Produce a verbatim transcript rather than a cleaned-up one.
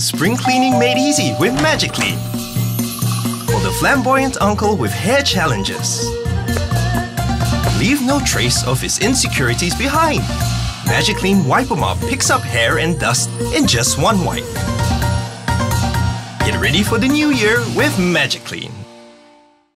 Spring cleaning made easy with Magiclean. For the flamboyant uncle with hair challenges. Leave no trace of his insecurities behind. Magiclean Wiper Mop picks up hair and dust in just one wipe. Get ready for the new year with Magiclean.